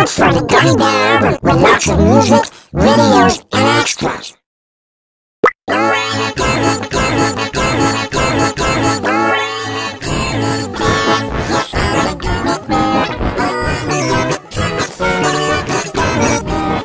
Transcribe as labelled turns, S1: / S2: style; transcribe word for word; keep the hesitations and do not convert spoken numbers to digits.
S1: Look for the Gummy Bear with lots of music, videos, and